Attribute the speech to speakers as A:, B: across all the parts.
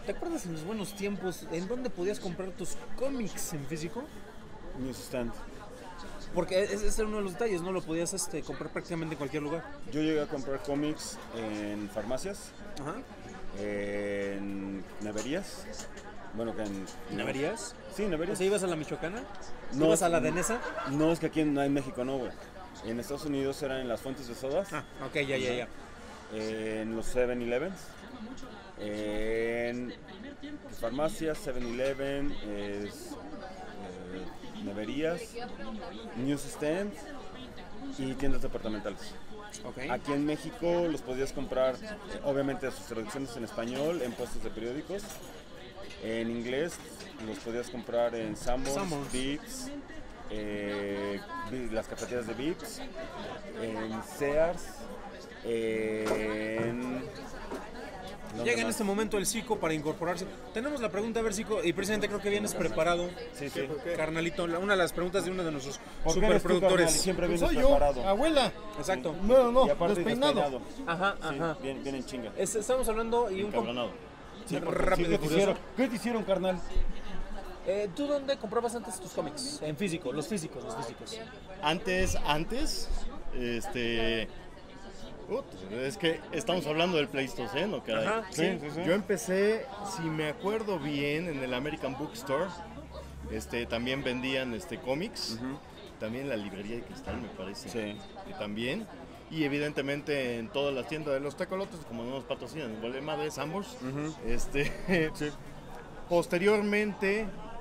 A: ¿Te acuerdas en los buenos tiempos en dónde podías comprar tus cómics en físico?
B: Newsstand.
A: Porque ese era uno de los detalles, ¿no? Lo podías comprar prácticamente en cualquier lugar.
B: Yo llegué a comprar cómics en farmacias,
A: Ajá.
B: en neverías. Bueno, que en...
A: ¿Neverías?
B: Sí, neverías.
A: O sea, ¿ibas a la Michoacana?
B: No,
A: ¿Ibas a la Denesa?
B: No, es que aquí en México no, güey. En Estados Unidos eran en las fuentes de sodas.
A: Ah, ok, ya.
B: En los 7-Elevens. En farmacias, 7-Eleven, neverías, newsstand y tiendas departamentales.
A: Ok.
B: Aquí en México los podías comprar, obviamente sus traducciones en español, en puestos de periódicos. En inglés los podías comprar en Sanborns, Vips, las cafeterías de Vips, en Sears,
A: Llega en este momento el Zico para incorporarse. Tenemos la pregunta, a ver, Zico, y precisamente creo que vienes preparado.
B: Sí.
A: Carnalito, una de las preguntas de uno de nuestros
B: ¿Por qué eres tú, carnal?
A: superproductores.
B: Siempre vienes
C: Soy yo,
B: preparado.
C: abuela.
A: Exacto.
C: No,
B: Y aparte
C: despeinado.
A: Ajá.
B: Sí, bien en chinga.
A: Estamos hablando y un poco
B: Sí,
A: rápido y
B: ¿qué te
A: curioso.
B: hicieron? ¿Qué te hicieron, carnal?
A: ¿Tú dónde comprabas antes tus cómics? En físico, los físicos.
C: Antes, es que estamos hablando del Pleistoceno, caray.
A: Ajá, sí.
C: Yo empecé, si me acuerdo bien, en el American Bookstore. También vendían cómics. También la librería de Cristal, me parece.
B: Sí.
C: Y también. Y evidentemente en todas las tiendas de los tecolotes, como no nos patrocinan, vale madre, Sanborns.
B: Sí.
C: Posteriormente,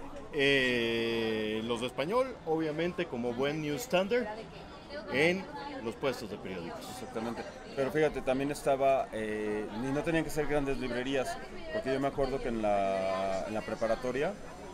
C: los de español, obviamente como buen newsstander, en los puestos de periódicos.
B: Exactamente. Pero fíjate, también estaba, y no tenían que ser grandes librerías, porque yo me acuerdo que en la preparatoria,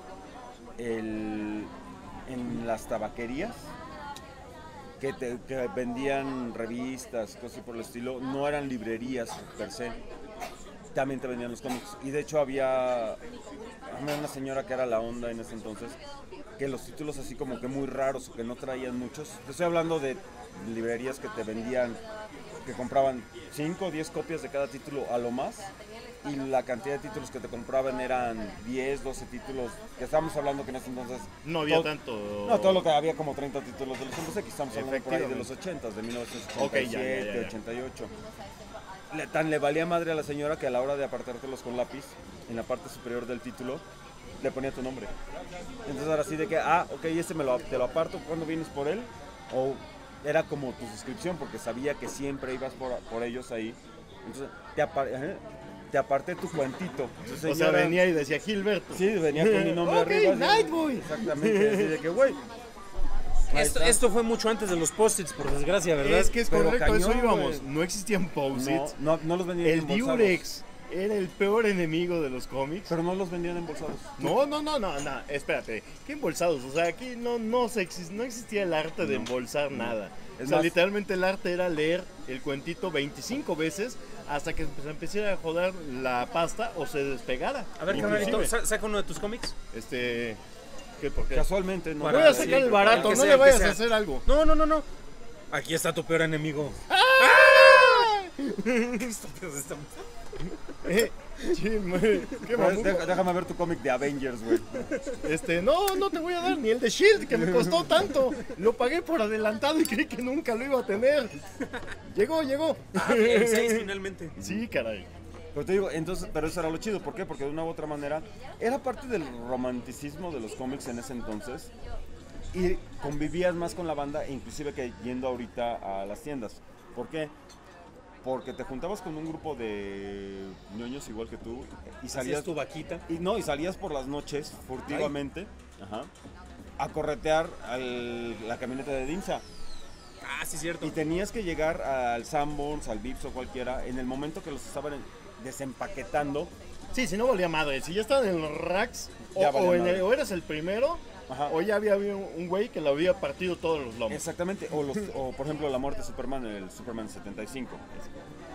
B: en las tabaquerías, que vendían revistas, cosas por el estilo, no eran librerías per se, también te vendían los cómics. Y de hecho había una señora que era la onda en ese entonces, que los títulos así como que muy raros o que no traían muchos. Te estoy hablando de librerías que te vendían, que compraban 5 o 10 copias de cada título a lo más, y la cantidad de títulos que te compraban eran 10, 12 títulos, que estábamos hablando que en ese entonces...
C: No había tanto...
B: No, todo lo que había como 30 títulos de los Hombres X, estamos hablando por ahí de los 80, de 1987,
C: ya.
B: 88. Tan le valía madre a la señora que a la hora de apartártelos con lápiz, en la parte superior del título, le ponía tu nombre. Entonces ahora sí de que, ok, te lo aparto, ¿cuándo vienes por él? O era como tu suscripción, porque sabía que siempre ibas por ellos ahí. Entonces te aparté tu cuentito. Entonces,
C: o sea, venía y decía Gilberto.
B: Sí, venía con mi nombre arriba.
C: Nightboy.
B: Exactamente, así de que, güey.
A: Esto fue mucho antes de los post-its, por desgracia, ¿verdad?
C: Es que es
B: Pero
C: correcto,
B: cañón,
C: eso íbamos.
B: güey.
C: No existían post-its.
B: No los vendían
C: El
B: embolsados.
C: Durex era el peor enemigo de los cómics.
B: Pero no los vendían embolsados.
C: No, espérate, ¿qué embolsados? O sea, aquí no existía el arte de embolsar nada.
B: Es
C: O sea,
B: más,
C: literalmente el arte era leer el cuentito 25 veces hasta que se empezara a joder la pasta o se despegara.
A: A ver,
C: Inclusive,
A: carnalito, saca uno de tus cómics.
C: ¿qué, por qué?
B: Casualmente, no.
C: Voy a sacar el barato,
A: que
C: no
A: sea,
C: le
A: el que
C: vayas
A: sea.
C: a hacer algo.
A: No. Aquí está tu peor enemigo.
C: Qué mamuco.
B: Déjame ver tu cómic de Avengers, güey.
C: No te voy a dar ni el de Shield que me costó tanto. Lo pagué por adelantado y creí que nunca lo iba a tener. Llegó.
A: El 6 finalmente.
C: Sí, caray.
B: Pero te digo, entonces, pero eso era lo chido. ¿Por qué? Porque de una u otra manera era parte del romanticismo de los cómics en ese entonces. Y convivías más con la banda, inclusive que yendo ahorita a las tiendas. ¿Por qué? Porque te juntabas con un grupo de ñoños igual que tú y salías
A: Hacías tu vaquita.
B: y salías por las noches furtivamente a corretear la camioneta de Dimsa.
A: Ah, sí, cierto.
B: Y tenías que llegar al Sanborns, al Vips o cualquiera en el momento que los estaban desempaquetando.
C: Sí, si no valía madre. Si ya estaban en los racks,
B: Ya valía madre.
C: o eras el primero, o ya había un güey que le había partido todos los lomos.
B: Exactamente, o por ejemplo la muerte de Superman en el Superman 75,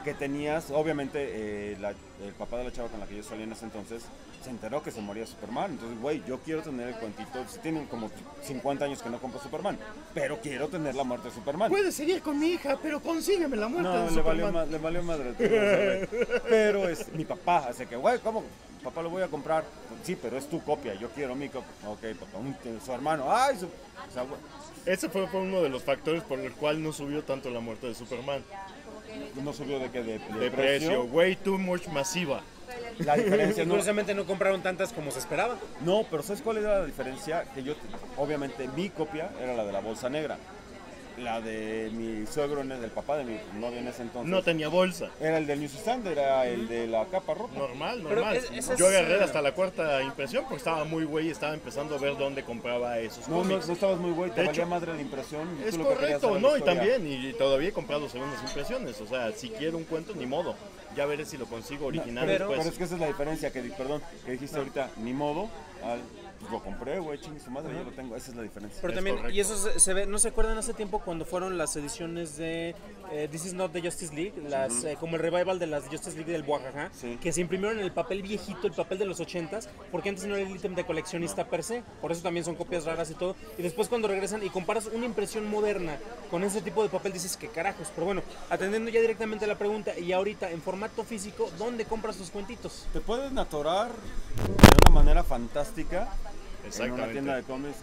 B: que tenías, obviamente, el papá de la chava con la que yo salí en ese entonces, se enteró que se moría Superman. Entonces, güey, yo quiero tener el cuentito. Si tienen como 50 años que no compro Superman, pero quiero tener la muerte de Superman.
C: Puedes seguir con mi hija, pero consígueme la muerte de
B: No,
C: Superman.
B: le valió madre. Pero es mi papá, así que, güey, ¿cómo? Papá, lo voy a comprar. Sí, pero es tu copia, yo quiero mi copia. Ok, papá, su hermano. Ay, o sea, güey,
C: Ese fue uno de los factores por el cual no subió tanto la muerte de Superman.
B: no subió de que de
C: Precio, way too much masiva.
B: La diferencia no.
A: Curiosamente no compraron tantas como se esperaba.
B: No, pero ¿sabes cuál era la diferencia? Que obviamente, mi copia era la de la bolsa negra. La de mi suegro, del papá de mi novia en ese entonces.
C: No tenía bolsa.
B: Era el del newsstand, era el de la capa roja.
C: Normal.
A: ese
C: Yo
A: es,
C: agarré hasta la cuarta impresión porque estaba muy güey y estaba empezando a ver dónde compraba esos
B: No
C: cómics.
B: estabas muy güey, te
C: De
B: valía
C: hecho,
B: madre la impresión. Y
C: Es
B: tú lo que querías
C: correcto,
B: era la
C: ¿no? Y
B: historia.
C: también, y todavía he comprado segundas impresiones. O sea, si quiero un cuento, ni modo. Ya veré si lo consigo original
A: pero-
C: después.
B: Pero es que esa es la diferencia que dijiste ahorita, ni modo, pues lo compré, güey, chingue su madre, yo lo tengo, esa es la diferencia.
A: Pero
C: Es
A: también,
C: correcto.
A: y eso se ve, ¿no se acuerdan hace tiempo cuando fueron las ediciones de This is not the Justice League? Como el revival de las Justice League del Buajaja,
B: Sí.
A: que se imprimieron en el papel viejito, el papel de los 80s, porque antes no era el ítem de coleccionista per se, por eso también son copias raras y todo. Y después cuando regresan y comparas una impresión moderna con ese tipo de papel, dices que carajos. Pero bueno, atendiendo ya directamente a la pregunta, y ahorita en formato físico, ¿dónde compras tus cuentitos?
B: Te puedes atorar de una manera fantástica en una tienda de cómics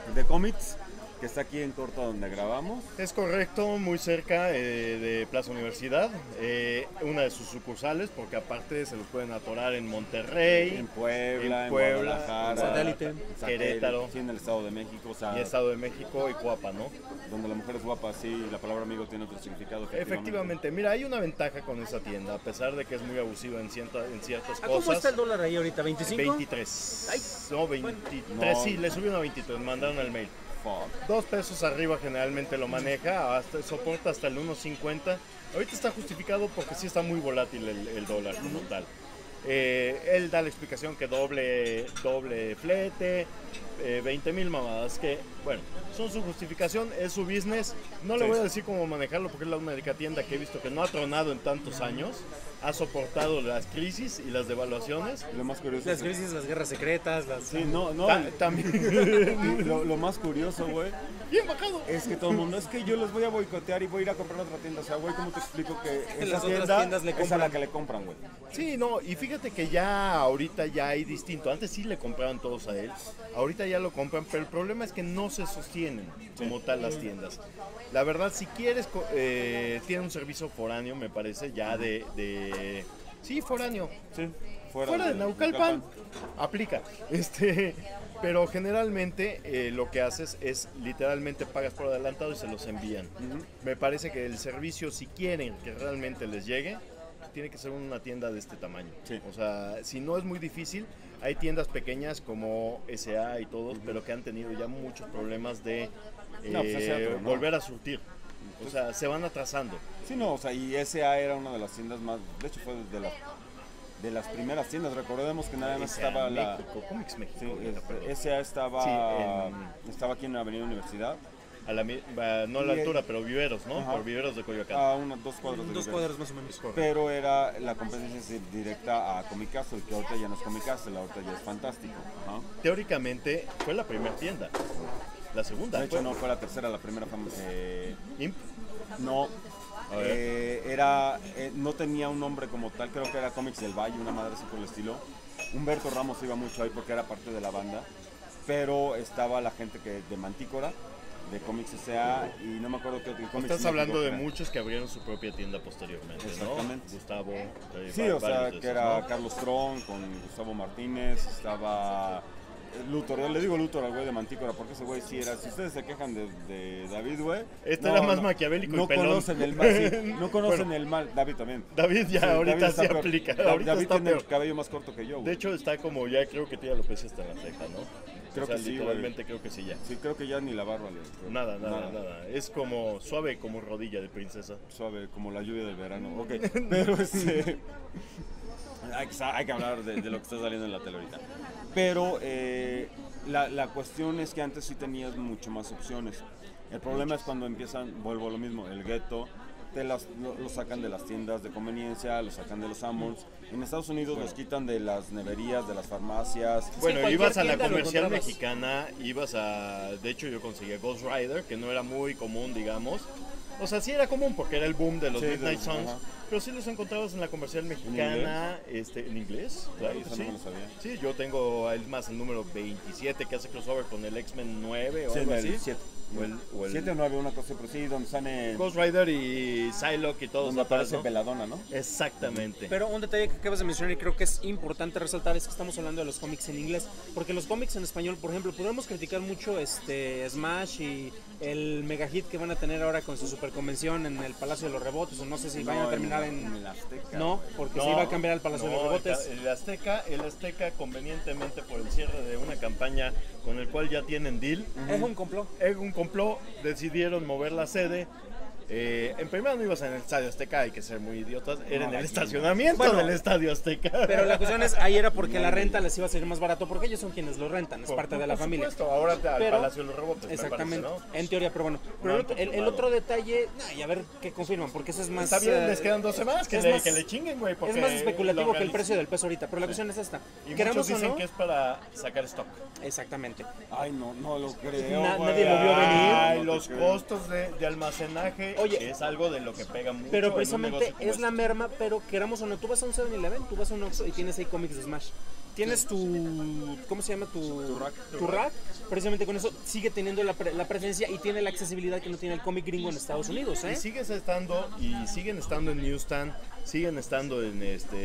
B: que está aquí en Corto donde grabamos.
C: Es correcto, muy cerca de Plaza Universidad, una de sus sucursales, porque aparte se los pueden atorar en Monterrey,
B: En Puebla,
C: en Puebla,
B: Guadalajara,
A: en Satélite,
B: en
C: Querétaro.
B: sí, en el Estado de México, o sea,
C: y Estado de México y Coapa, ¿no?
B: donde la mujer es guapa, sí, la palabra amigo tiene otro significado.
C: Efectivamente, mira, hay una ventaja con esa tienda, a pesar de que es muy abusiva en ciertas
A: ¿A cómo
C: cosas.
A: está el dólar ahí ahorita? ¿25?
C: 23.
A: Ay,
C: No, 23.
B: No.
C: Sí, le subieron a 23, mandaron el mail.
B: Fuck.
C: 2 pesos arriba generalmente lo maneja, soporta hasta el 1.50. Ahorita está justificado porque sí está muy volátil el dólar como tal. Él da la explicación que doble flete, 20,000 mamadas, que bueno, son su justificación, es su business. No le
B: Sí.
C: voy a decir cómo manejarlo porque es la única tienda que he visto que no ha tronado en tantos años, ha soportado las crisis y las devaluaciones.
B: Lo más curioso
A: Las
B: es que-
A: crisis, las guerras secretas, las...
B: Sí, no,
C: También.
B: lo más curioso, güey,
C: Bien bajado.
B: es que todo el mundo, es que yo les voy a boicotear y voy a ir a comprar a otra tienda. O sea, güey, ¿cómo te explico que esa
A: las otras
B: tienda
A: tiendas le
B: es a
A: compran?
B: la que le compran, güey?
C: Sí, no, y fíjate que ya ahorita ya hay distinto. Antes sí le compraban todos a él, ahorita ya lo compran, pero el problema es que no se sostienen como tal las tiendas. La verdad, si quieres, tiene un servicio foráneo, me parece, ya sí, foráneo.
B: Sí,
C: Fuera de Naucalpan, aplica. Pero generalmente lo que haces es literalmente pagas por adelantado y se los envían. Me parece que el servicio, si quieren que realmente les llegue, tiene que ser una tienda de este tamaño.
B: Sí.
C: O sea, si no es muy difícil, hay tiendas pequeñas como SA y todos, pero que han tenido ya muchos problemas de
B: No, pues ese otro, ¿no?
C: volver a surtir. O sea, se van atrasando.
B: Sí, no, o sea, y SA era una de las tiendas más, de hecho fue de las primeras tiendas. Recordemos que nada más
C: SA
B: estaba la...
C: México, Comics México.
B: Sí,
C: ahorita, perdón.
B: SA estaba,
C: Sí,
B: estaba aquí en la Avenida Universidad,
C: No a la
B: Y-
C: altura, pero Viveros, ¿no?
B: Ajá.
C: Por Viveros de Coyoacán.
B: a dos cuadros de
A: Dos
B: Rivera.
A: cuadros más o menos.
B: Pero era la competencia directa a Comic Castle, que ahorita ya no es Comic Castle, ahorita ya es Fantástico. Ajá.
C: Teóricamente fue la primera tienda. La segunda
B: De hecho,
C: fue
B: no fue la tercera, la primera fue...
C: Imp.
B: no,
C: A ver.
B: no tenía un nombre como tal, creo que era Comics del Valle, una madre así por el estilo. Humberto Ramos iba mucho ahí porque era parte de la banda, pero estaba la gente de Mantícora, de Comics S.A. y no me acuerdo qué otro. Comics
C: Estás hablando de
B: México,
C: muchos que abrieron su propia tienda posteriormente,
B: Exactamente.
C: ¿no? Gustavo.
B: Sí, o sea,
C: varios de
B: que
C: esos,
B: era
C: ¿no?
B: Carlos Tron con Gustavo Martínez, estaba Luthor. Yo le digo Luthor al güey de Mantícora porque ese güey sí era. Si ustedes se quejan de David, güey.
C: Era más maquiavélico y
B: no
C: pelón.
B: conocen el mal, sí, no conocen el mal. David también.
C: David ya
B: Sí,
C: ahorita
B: David está
C: sí
B: peor.
C: aplica.
B: David
C: Ahorita está
B: tiene el
C: peor.
B: cabello más corto que yo,
C: De
B: güey.
C: hecho está como ya creo que tiene alopecia hasta en la ceja, ¿no?
B: Creo
C: o sea,
B: que sí,
C: literalmente creo que sí ya.
B: Sí, creo que ya ni la barba le.
C: Nada. Es como suave como rodilla de princesa.
B: Suave, como la lluvia del verano. Ok, pero hay que hablar de lo que está saliendo en la tele ahorita. Pero la cuestión es que antes sí tenías mucho más opciones. El problema es cuando empiezan, vuelvo a lo mismo, el gueto lo sacan de las tiendas de conveniencia, lo sacan de los Sanborns. En Estados Unidos los quitan de las neverías, de las farmacias.
C: Bueno,
A: cualquier
C: ibas a la
A: tienda lo
C: comercial
A: encontrabas.
C: mexicana, de hecho yo conseguí Ghost Rider, que no era muy común, digamos. O sea, sí era común porque era el boom de los
B: Sí,
C: Midnight
B: de-
C: Suns,
B: ajá.
C: pero sí los encontrabas en la comercial mexicana, ¿en inglés? Claro,
B: Eso
C: sí.
B: no me lo sabía.
C: Sí, yo tengo, es más, el número 27 que hace crossover con el X-Men 9 o
B: Sí,
C: algo
B: el
C: así.
B: 7.
C: O el
B: 7 o 9, una cosa, pero sí, donde sale.
C: Ghost Rider y Psylocke y todos
B: Donde
C: atrás,
B: aparece
C: ¿no?
B: Belladonna, ¿no?
C: Exactamente.
A: Pero un detalle que acabas de mencionar y creo que es importante resaltar es que estamos hablando de los cómics en inglés, porque los cómics en español, por ejemplo, podemos criticar mucho Smash y el mega hit que van a tener ahora con su super convención en el Palacio de los Rebotes, o no sé si vayan a terminar en...
B: el Azteca.
A: No, porque se iba a cambiar al Palacio de los Rebotes.
C: El Azteca convenientemente por el cierre de una campaña con el cual ya tienen deal,
A: Es un complot.
C: es un complot, decidieron mover la sede. En primera no ibas en el Estadio Azteca, hay que ser muy idiotas, era en el estacionamiento
A: Bueno,
C: del Estadio Azteca.
A: Pero la cuestión es, ahí era porque la renta les iba a salir más barato, porque ellos son quienes lo rentan, es
C: Por-
A: parte de la
C: por
A: familia.
C: supuesto, ahora al
A: Pero-
C: Palacio de los Rebotes,
A: Exactamente,
C: me parece, ¿no?
A: en teoría, pero bueno. Pero
C: No
A: el,
C: han
A: el
C: confirmado.
A: otro detalle, y a ver qué confirman, porque ese es más...
C: Está bien, les quedan 12 más, que,
A: es
C: le,
A: más-
C: que le chinguen, güey.
A: Es
C: porque
A: más especulativo
C: lo
A: que el
C: realiz-
A: precio del peso ahorita, pero la cuestión es esta.
C: Y
A: Queramos
C: muchos
A: o
C: dicen
A: no,
C: que es para sacar stock.
A: exactamente.
B: Ay, no lo creo.
A: Nadie lo vio venir.
C: Ay,
B: No te
C: los
B: creo.
C: costos de almacenaje
A: Oye,
C: es algo de lo que pega mucho.
A: Pero
C: en un
A: precisamente
C: negocio como
A: es la
C: este.
A: merma, pero queramos o no, tú vas a un 7-Eleven, tú vas a un Oxxo y tienes ahí cómics de Smash. Tienes tu, ¿cómo se llama? Tu rack. Precisamente con eso sigue teniendo la presencia y tiene la accesibilidad que no tiene el cómic gringo en Estados Unidos, ¿eh?
C: Y siguen estando en Newsstand, siguen estando en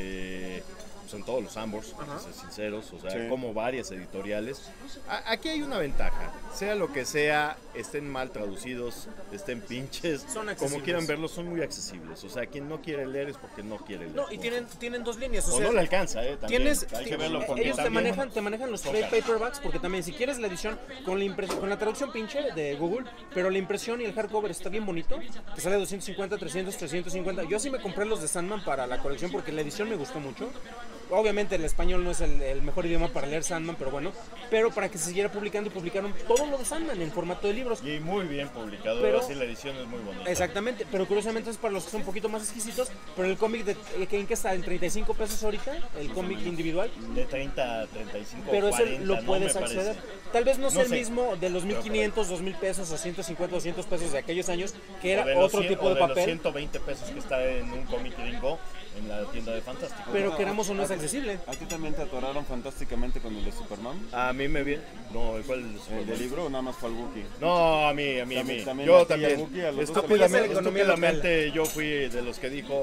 C: pues en todos los Sanborns, para ser sinceros, o sea,
B: Sí.
C: como varias editoriales. Aquí hay una ventaja, sea lo que sea, estén mal traducidos, estén pinches,
A: Son
C: como
A: accesibles.
C: quieran verlos, son muy accesibles. O sea, quien no quiere leer es porque no quiere leer.
A: No, y tienen dos líneas, o
C: O
A: sea,
C: no le alcanza, también.
A: tienes,
C: Hay que verlo porque
A: ellos te
C: también-
A: manejan los trade
C: toca.
A: paperbacks porque también si quieres la edición con la con la traducción pinche de Google, pero la impresión y el hardcover está bien bonito, te sale 250, 300, 350. Yo así me compré los de Sandman para la colección porque la edición me gustó mucho. Obviamente el español no es el mejor idioma para leer Sandman, pero bueno, pero para que se siguiera publicando y publicaron todo lo de Sandman en formato de libros.
C: Y muy bien publicado,
A: Pero-
C: así la edición es muy bonita.
A: Exactamente, pero curiosamente es para los que son un poquito más exquisitos, pero el cómic ¿en qué está? ¿En 35 pesos ahorita? El cómic individual.
C: De 30 a 35,
A: Pero
C: 40,
A: ese lo
C: ¿no?
A: puedes
C: Me parece.
A: acceder. Tal vez no sea el
C: sé.
A: mismo de los 1500, 2000 pesos o 150, 200 pesos de aquellos años, que era
C: O de los
A: otro
C: 100
A: tipo
C: o
A: de
C: los
A: papel,
C: 120 pesos que está en un cómic gringo en la tienda de Fantástico.
A: pero queramos o no es accesible.
B: ¿A ti también te atoraron fantásticamente con el de Superman?
C: A mí me viene. No, ¿cuál es
B: ¿El del libro o nada más fue al Wookiee?
C: No, a mí.
B: También
C: Yo
B: a ti y
C: también.
B: al Wookiee, a los dos
C: Estúpidamente,
A: también. Economía
C: estúpidamente yo fui de los que dijo,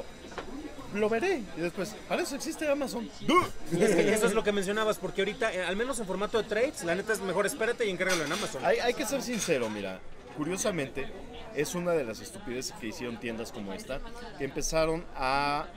C: lo veré. Y después, para eso existe Amazon.
A: Es que eso es lo que mencionabas, porque ahorita, al menos en formato de trades, la neta es mejor espérate y encárgalo en Amazon.
C: Hay que ser sincero, mira. Curiosamente, es una de las estupideces que hicieron tiendas como esta, que empezaron a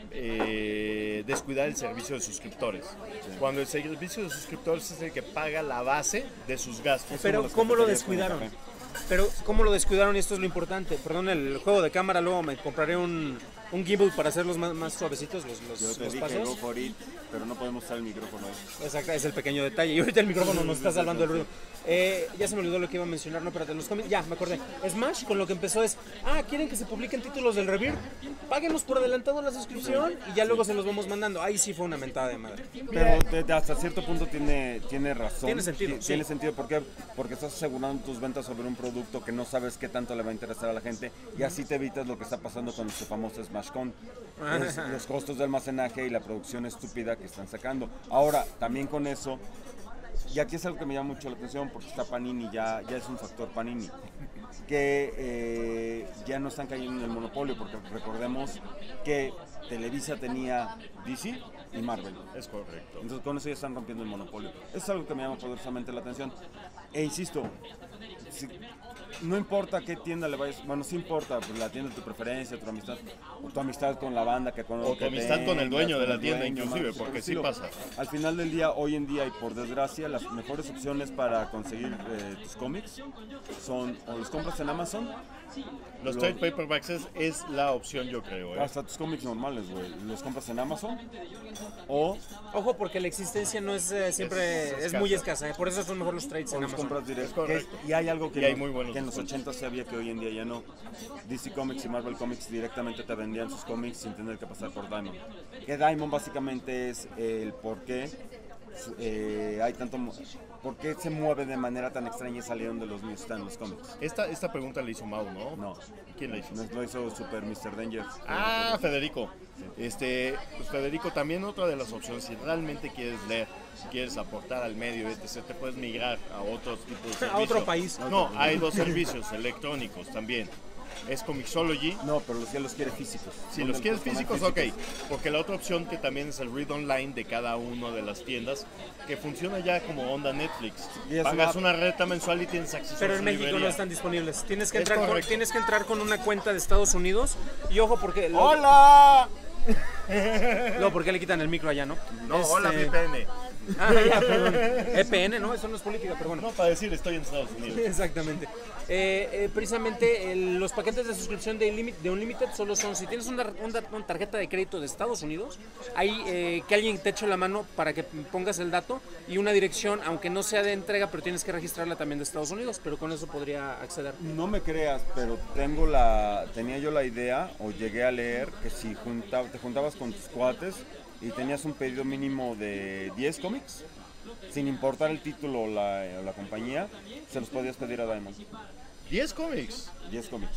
C: descuidar el servicio de suscriptores. Cuando el servicio de suscriptores es el que paga la base de sus gastos.
A: Pero
B: las
A: ¿cómo lo
B: cafeterías con el
A: descuidaron?
B: café.
A: Pero ¿cómo lo descuidaron? Y esto es lo importante. Perdón, el juego de cámara, luego me compraré un gimbal para hacerlos más suavecitos los
B: Yo te dije
A: pasos.
B: go for it, pero no podemos usar el micrófono ahí.
A: Exacto, es el pequeño detalle. Y ahorita el micrófono nos está salvando el ruido. Ya se me olvidó lo que iba a mencionar, no, espérate, los cómics, ya, me acordé. Smash con lo que empezó es, ¿quieren que se publiquen títulos del Rebirth? Páguenos por adelantado la suscripción y ya luego se los vamos mandando. Ahí sí fue una mentada de madre.
B: Pero hasta cierto punto tiene razón.
A: Tiene sentido, sí.
B: Tiene sentido, ¿por qué? Porque estás asegurando tus ventas sobre un producto que no sabes qué tanto le va a interesar a la gente y así te evitas lo que está pasando con este famoso SmashCon. Es los costos de almacenaje y la producción estúpida que están sacando. Ahora, también con eso, y aquí es algo que me llama mucho la atención porque está Panini, ya es un factor Panini, que ya no están cayendo en el monopolio, porque recordemos que Televisa tenía DC y Marvel.
C: Es correcto.
B: Entonces con eso ya están rompiendo el monopolio. Eso es algo que me llama poderosamente la atención. E insisto, no importa qué tienda le vayas, bueno, sí importa, pues, la tienda de tu preferencia, tu amistad con la banda que con
C: O tu amistad con el dueño de la tienda, inclusive,
B: más,
C: porque sí
B: estilo.
C: pasa.
B: Al final del día, hoy en día y por desgracia, las mejores opciones para conseguir tus cómics son o los compras en Amazon
C: Los trade paperbacks es la opción, yo creo.
B: Hasta tus cómics normales, güey. Los compras en Amazon o
A: Ojo, porque la existencia no es siempre, es muy escasa, por eso son mejor los trades en
B: los
A: Amazon.
B: compras
C: Es
B: directo.
C: correcto.
B: Y hay algo que,
C: Y hay muy buenos
B: que en los
C: descuentos.
B: 80 se había que hoy en día ya no. DC Comics y Marvel Comics directamente te vendían sus cómics sin tener que pasar por Diamond. Que Diamond básicamente es el por qué hay tanto... ¿Por qué se mueve de manera tan extraña y salieron de los newsstands los cómics?
C: Esta pregunta la hizo Mau, ¿no?
B: No.
C: ¿Quién la hizo?
B: Nos lo hizo Super Mr. Danger.
C: Ah, Federico. Pues Federico, también otra de las opciones, si realmente quieres leer, quieres aportar al medio, etc., te puedes migrar a otros tipos de servicios.
A: A otro país.
C: No, hay dos servicios electrónicos también. Es Comixology.
B: No, pero si los quiere físicos.
C: Si
B: ¿Dónde
C: los quieres
B: tomar
C: físicos, ok. Porque la otra opción que también es el read online de cada una de las tiendas, que funciona ya como onda Netflix.
B: Y es
C: Pagas una renta mensual y tienes acceso
A: Pero
C: a
A: en
C: su
A: México no
C: librería.
A: están disponibles. Tienes que
C: Es
A: entrar
C: correcto.
A: tienes que entrar con una cuenta de Estados Unidos. Y ojo, porque
B: ¡Hola!
A: no, porque le quitan el micro allá, ¿no?
C: No, hola
A: Este,
C: VPN.
A: Ah, ya, perdón. EPN, ¿no? Eso no es política, pero bueno.
C: No, para decir estoy en Estados Unidos.
A: Exactamente. Precisamente los paquetes de suscripción de Unlimited solo son, si tienes una tarjeta de crédito de Estados Unidos, hay que alguien te eche la mano para que pongas el dato y una dirección, aunque no sea de entrega, pero tienes que registrarla también de Estados Unidos, pero con eso podría acceder.
B: No me creas, pero tenía yo la idea, o llegué a leer, que si te juntabas con tus cuates y tenías un pedido mínimo de 10 cómics, sin importar el título o la compañía, se los podías pedir a Diamond.
C: 10 cómics.
B: 10 cómics.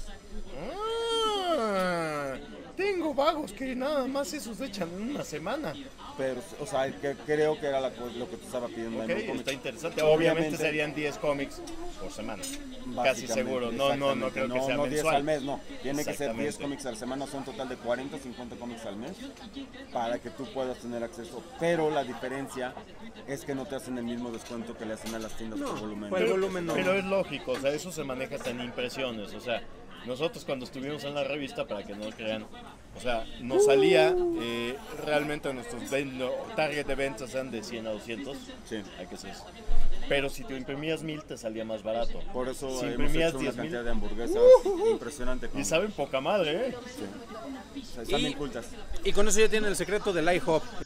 C: Ah, tengo vagos que nada más esos echan en una semana.
B: Pero, o sea, creo que era lo que te estaba pidiendo
C: Ok,
B: Diamond Comics.
C: está interesante. Obviamente serían 10 cómics por semana. Casi
B: Básicamente,
C: seguro. No creo que sea
B: no 10
C: mensual.
B: al mes, no. Tiene que ser 10
C: Exactamente.
B: cómics a la semana, son un total de 40 o 50 cómics al mes para que tú puedas tener acceso. Pero la diferencia es que no te hacen el mismo descuento que le hacen a las tiendas por volumen.
A: por el volumen no.
C: Pero es lógico, o sea, eso se maneja hasta en impresiones. O sea, nosotros cuando estuvimos en la revista, para que no crean, o sea, nos salía realmente nuestros target de ventas eran de 100 a 200.
B: Sí.
C: Hay que ser eso. Pero si te imprimías 1000 te salía más barato.
B: Por eso
C: si
B: hemos
C: imprimías
B: hecho una
C: 10,000
B: cantidad de hamburguesas impresionante.
C: y saben poca madre, ¿eh?
B: Sí. O sea, están bien cultas.
A: Y con eso ya tienen el secreto del IHOP.